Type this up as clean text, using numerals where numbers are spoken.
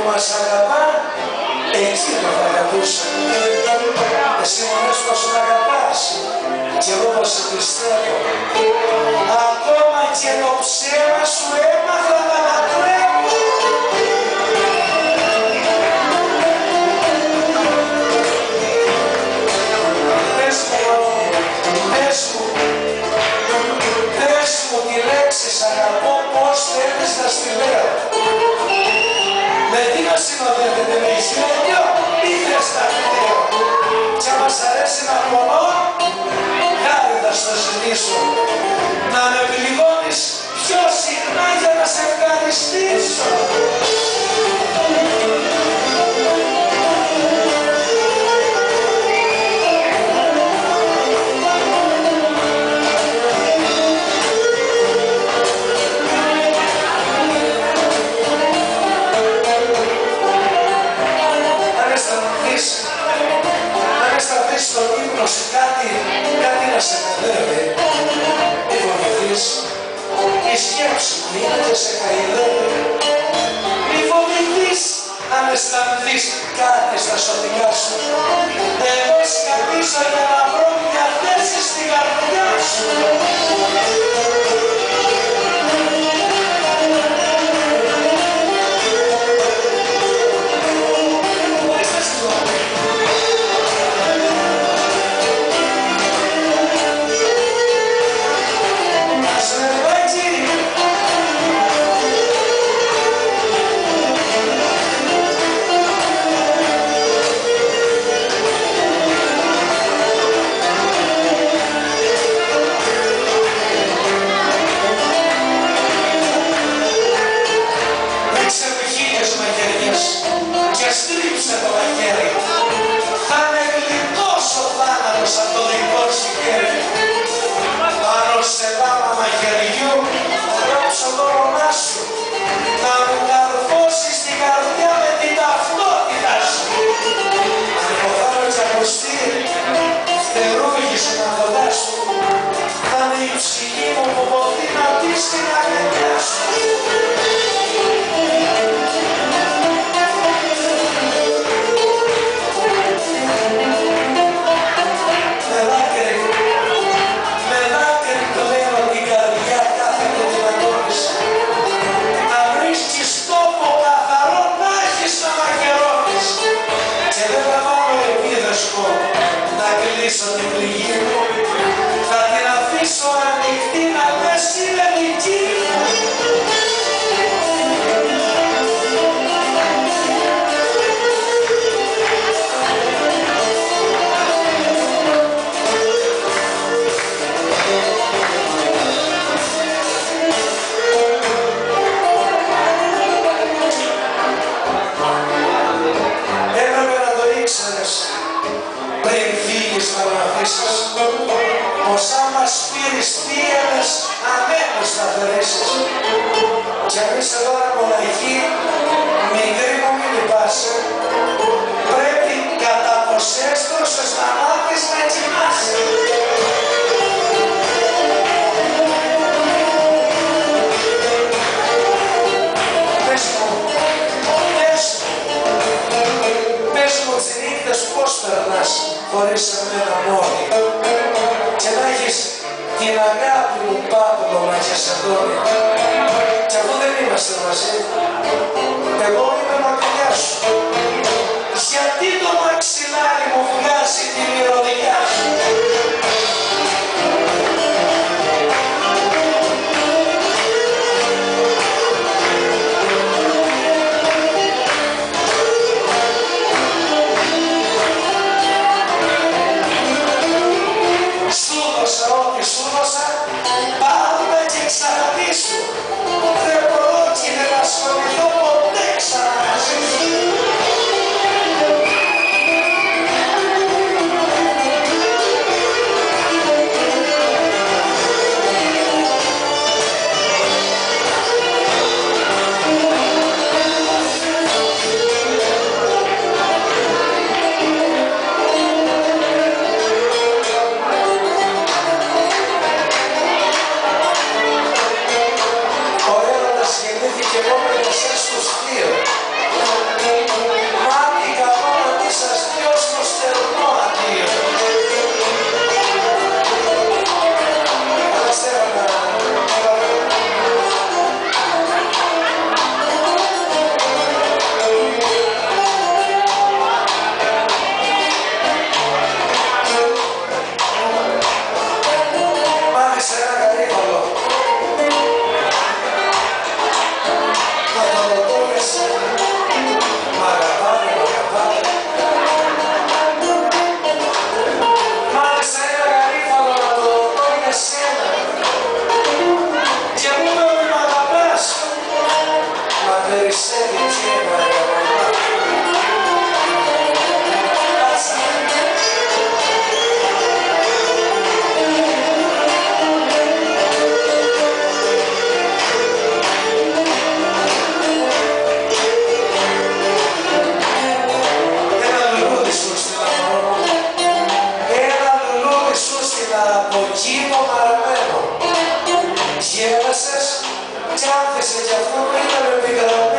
μας αγαπά, εκεί το θα αγαπούσα. Εσύ μου λες πως με αγαπάς κι εγώ πως σε πιστεύω. Ακόμα και το ψέμα σου έμαθα να λατρεύω. Πες μου τη λέξη σ' αγαπώ, πώς θέλεις να στη λέω. Με τι να συνοδεύεται, με χέρια ή θες να λέω. Κι άμα σ' αρέσει να πονώ, χάρη θα στο ζητήσω. Να με πληγώνεις πιο συχνά για να σε ευχαριστήσω. Στον ύπνο σου κάτι να σε παιδεύει, μη φοβηθείς, η σκέψη μου είναι και σε χαϊδεύει. Μη φοβηθείς αν αισθανθείς κάτι στα σωτικά σου. Εγώ σκαλίζω για να βρω μια θέση στην καρδιά σου. Πως άμα σπείρεις πίενες ανέμους θα φερήσεις. Κι αν είσαι τώρα μοναχή, μικρή μου μην λυπάσαι. Πρέπει κατά πως έστρωσες να μάθεις να κοιμάσαι. Πες μου τις νύχτες πώς περνάς χωρίς εμένα μόνη. Και να έχεις την αγάπη μου πάπλο να έχεις εδώ. Κι αφού δεν είμαστε μαζί, εγώ είμαι μακριά σου. Γιατί το μαξιλάρι μου βγάζει τη μυρωδιά σου. Ό,τι σου δώσα, πάρουμε και εξαγαπήσου. Δεν πρόκειται να ασχοληθώ ποτέ ξανά μαζί σου. τσάνθησε κι αυτό που ήταν ο επικρατής.